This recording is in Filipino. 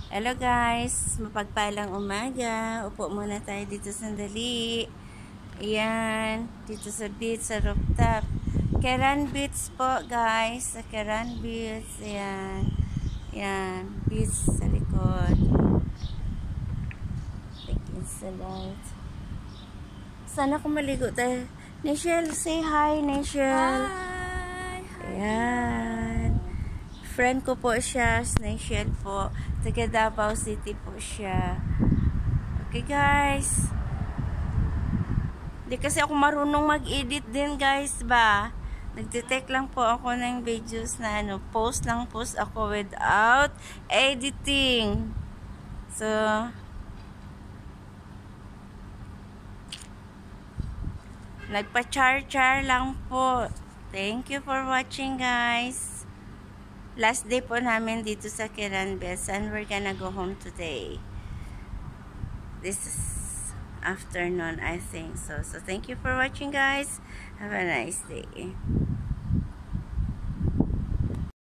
Hello guys, mapagpalang umaga. Upo muna tayo dito sandali. Ayan, dito sa beach, sa rooftop. Keran Beach po guys, sa Keran Beach. Ayan, ayan, beach sa likod. Against the light. Sana kung maligo tayo. Nichelle, say hi, Nichelle. Hi! Ayan. Friend ko po siya, Nichelle po. Taga Davao City po siya. Okay guys. Di kasi ako marunong mag-edit din guys ba. Nagtitake lang po ako ng videos na post ako without editing. So, nagpa-char-char lang po. Thank you for watching guys. Last day po namin dito sa Keran Beach and we're gonna go home today. This is afternoon I think so thank you for watching guys. Have a nice day.